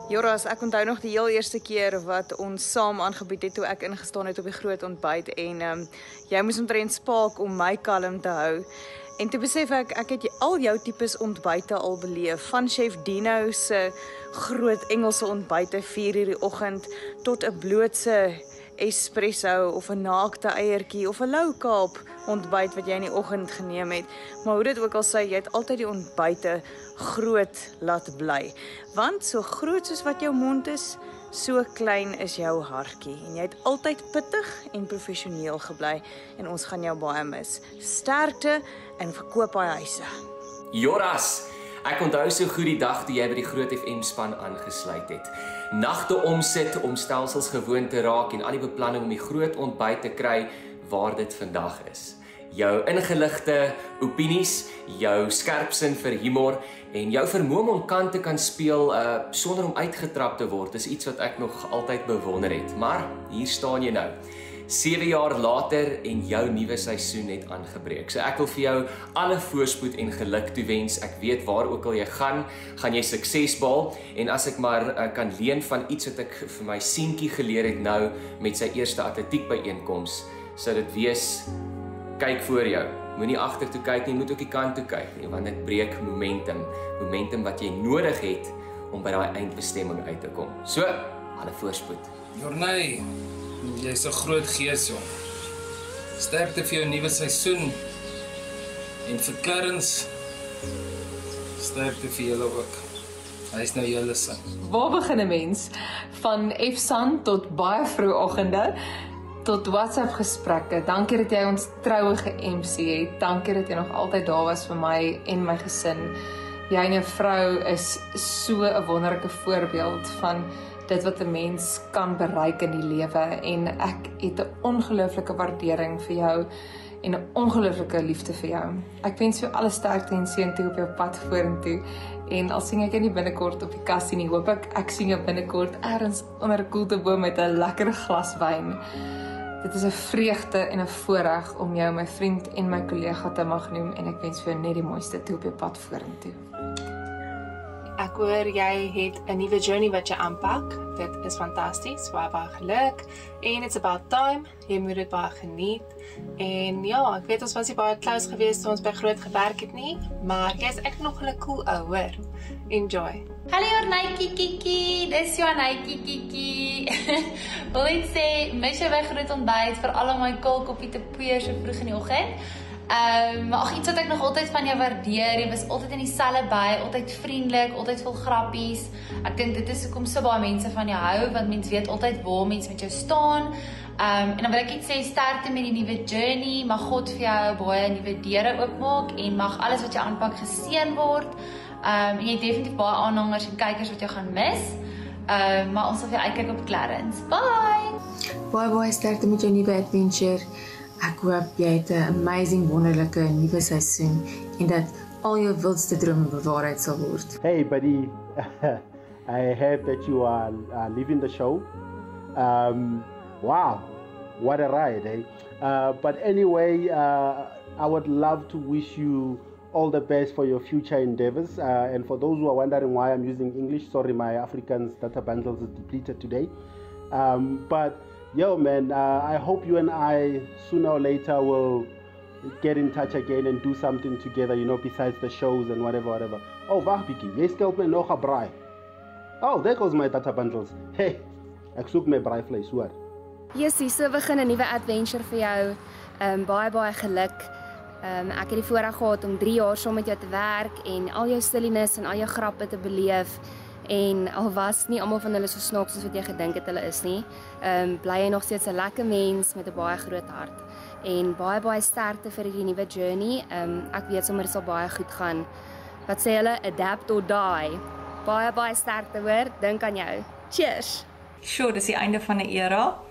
Johrras, ek onthou nog die heel eerste keer wat ons saam aangebied het toe ek ingestaan het op die groot ontbyt en jy moes omtrent spaak om my kalm te hou. En toe besef ek het al jou tipes ontbyte al beleef, van chef Dino se groot Engelse ontbyte 4:00 die oggend tot 'n blootse espresso of 'n naakte eiertjie of 'n low carb ontbyt wat jy in die oggend geneem het. Maar hoe dit ook al sê, jy het altyd die ontbyte groot laat bly. Want so groot soos wat jou mond is, so klein is jou hartjie. En jy het altyd pittig en professioneel gebly en ons gaan jou baie mis. Sterkte en verkoop hy huise. Johrras, ek onthou so goed die dag toe jy by die Groot FM span aangesluit het. Nagte omsit om stelsels gewoon te raak en al die beplanning om die groot ontbyt te kry waar dit vandag is. Jou ingeligte opinies, jou skerpsin vir humor en jou vermoë om kant te kan speel sonder om uitgetrap te word is iets wat ek nog altyd bewonder het. Maar hier staan jy nou. 7 jaar later en jou nuwe seisoen het aangebreek. So ek wil vir jou alle voorspoed en geluk toewens. Ek weet waar ook al jy gaan jy sukses behaal. En as ek maar kan leen van iets wat ek vir my seentjie geleer het nou met sy eerste atletiek byeenkoms, sou dit wees, kyk voor jou. Moenie agtertoe kyk nie, moet ook die kant toe kyk nie, want dit breek momentum. Momentum wat jy nodig het om by daai eindbestemming uit te kom. So, alle voorspoed. Johrné, jy's 'n groot gees, jong. Sterkte vir jou nuwe seisoen. En vir Clarence, sterkte vir julle ook. Hy is nou julle sin. Waar begin 'n mens? Van F-san tot baie vroeë oggende, tot WhatsApp gesprekke. Dankie dat jy ons troue ge-MC het. Dankie dat jy nog altyd daar was vir my en my gesin. Jy en jou vrou is so 'n wonderlike voorbeeld van dit wat 'n mens kan bereik in die lewe en ek het 'n ongelooflike waardering vir jou en 'n ongelooflike liefde vir jou. Ek wens jou alle sterkte en seën toe op jou pad vorentoe. En al sien ek jou nie binnekort op die kassie nie, hoop ek sien jou binnekort ergens onder 'n koelteboom met 'n lekker glas wyn. Dit is 'n vreugde en 'n voorreg om jou my vriend en my kollega te mag noem en ek wens vir jou net die mooiste toe op jou pad vorentoe. Ek hoor jy het 'n nuwe journey wat jy aanpak. Dit is fantasties, baie geluk. En it's about time. Jy moet dit baie geniet. En ja, ek weet ons was nie baie close geweest toe ons by groot gewerk het nie, maar jy's ek nog 'n cool ou, hoor. Enjoy. Hallo Johrné Kiki, dis Johrné Kiki. Wil net sê, mis jy by groot ontbyt vir al my koolkoppie te poeier so vroeg in die oggend. Maar iets wat ek nog altyd van jou waardeer, jy was altyd in dieselfde by, altyd vriendelik, altyd vol grappies. Ek dink dit is hoekom so baie mense van jou hou, want mense weet altyd waar mense met jou staan. En dan wil ek iets sê, sterkte met die nuwe journey, mag God vir jou baie nuwe deure oopmaak en mag alles wat jy aanpak geseën word. En jy het definitief baie aanhangers en kykers wat jou gaan mis. Maar ons sal vir jou uitkyk op Clarence. Bye! Baie sterkte met jou nuwe adventure. Ek hoop jy het 'n amazing, wonderlike nuwe seisoen en dat al jou wildste drome bewaarheid sal word. Hey buddy, I heard that you are leaving the show. Wow, what a ride, eh? But anyway, I would love to wish you all the best for your future endeavors. And for those who are wondering why I'm using English, sorry, my Afrikaans data bundles is depleted today. But yo, man, I hope you and I sooner or later will get in touch again and do something together, you know, besides the shows and whatever. Oh, wacht, Biki, jy skelt my nog 'n braai. Oh, there goes my data bundles. Hey, ek soek my braaivleis, hoor. Jessie, so begin 'n nuwe adventure vir jou. Baie geluk. Ek het die voorreg gehad om 3 jaar saam met jou te werk en al jou silliness en al jou grappe te beleef. En al was nie almal van hulle so snaaks soos wat jy gedink het hulle is nie, bly jy nog steeds 'n lekker mens met 'n baie groot hart. En baie sterkte vir hierdie nuwe journey. Ek weet sommer dit sal baie goed gaan. Wat sê hulle? Adapt or die. Baie sterkte, hoor. Dink aan jou. Cheers. Sure, dis die einde van 'n era.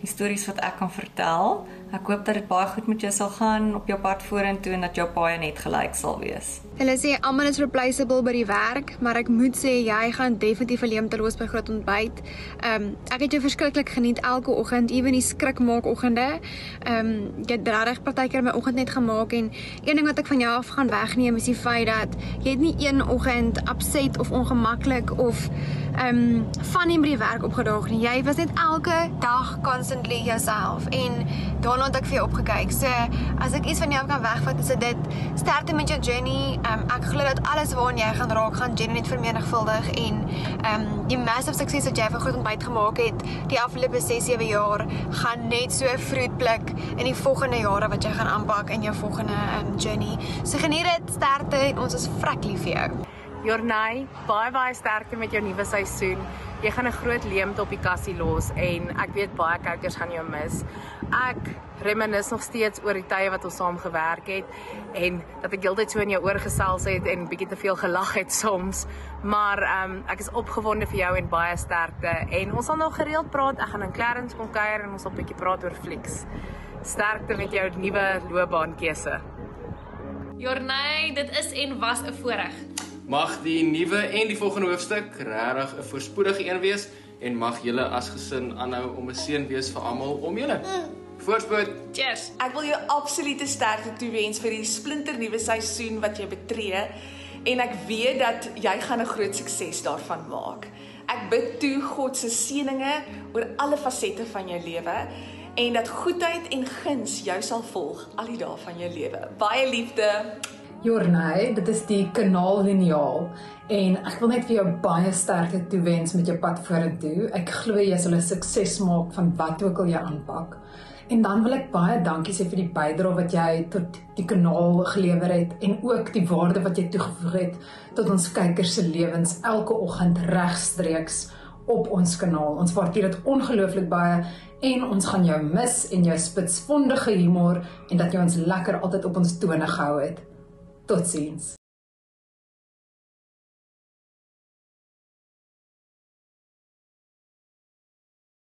die stories wat ek kan vertel. Ek hoop dat dit baie goed met jou sal gaan op jou pad vorentoe en dat jou paai net gelyk sal wees. Hulle sê almal is replaceable by die werk, maar ek moet sê jy gaan definitief 'n leemte los by groot ontbyt. Ek het jou verskriklik geniet elke oggend, ewen die skrikmaakoggende. Jy het regtig partykeer my oggend net gemaak en een ding wat ek van jou af gaan wegneem is die feit dat jy het nie een oggend upset of ongemaklik of funny by die werk opgedaag nie. Jy was net elke dag constantly jouself en daarna het ek vir jou opgekyk. So as ek iets van jou kan wegvat, is dit sterkte met jou journey. Ek glo dat alles waaraan jy gaan raak, gaan Jenny net vermenigvuldig en die massive sukses wat jy van groot ontbyt gemaak het die afgelope 6-7 jaar gaan net so fruit pluk in die volgende jare wat jy gaan aanpak in jou volgende journey. So geniet dit, sterkte en ons is vrek lief vir jou. Johrné, baie sterkte met jou nuwe seisoen. Jy gaan 'n groot leemte op die kassie los en ek weet baie kykers gaan jou mis. Ek reminis nog steeds oor die tye wat ons saam gewerk het en dat ek heeltyd so in jou oor gesels het en bietjie te veel gelag het soms. Maar ek is opgewonde vir jou en baie sterkte en ons sal nog gereeld praat. Ek gaan in Clarence kom kuier en ons sal bietjie praat oor flieks. Sterkte met jou nuwe loopbaankeuse. Johrné, dit is en was 'n voorreg. Mag die nuwe en die volgende hoofstuk regtig 'n voorspoedige een wees en mag julle as gesin aanhou om 'n seën wees vir almal om julle. Voorspoed. Cheers. Ek wil jou absolute sterkte toewens vir die splinternuwe seisoen wat jy betree en ek weet dat jy gaan 'n groot sukses daarvan maak. Ek bid toe God se seëninge oor alle fasette van jou lewe en dat goedheid en guns jou sal volg al die dae van jou lewe. Baie liefde. Johrné, dit is die kanaal lineaal en ek wil net vir jou baie sterkte toewens met jou pad vorentoe. Ek glo jy sal 'n sukses maak van wat ook al jy aanpak. En dan wil ek baie dankie sê vir die bydrae wat jy tot die kanaal gelewer het en ook die waarde wat jy toegevoeg het tot ons kykers se lewens elke oggend regstreeks op ons kanaal. Ons waardeer dit ongelooflik baie en ons gaan jou mis en jou spitsvondige humor en dat jy ons lekker altyd op ons tone gehou het. Totsiens.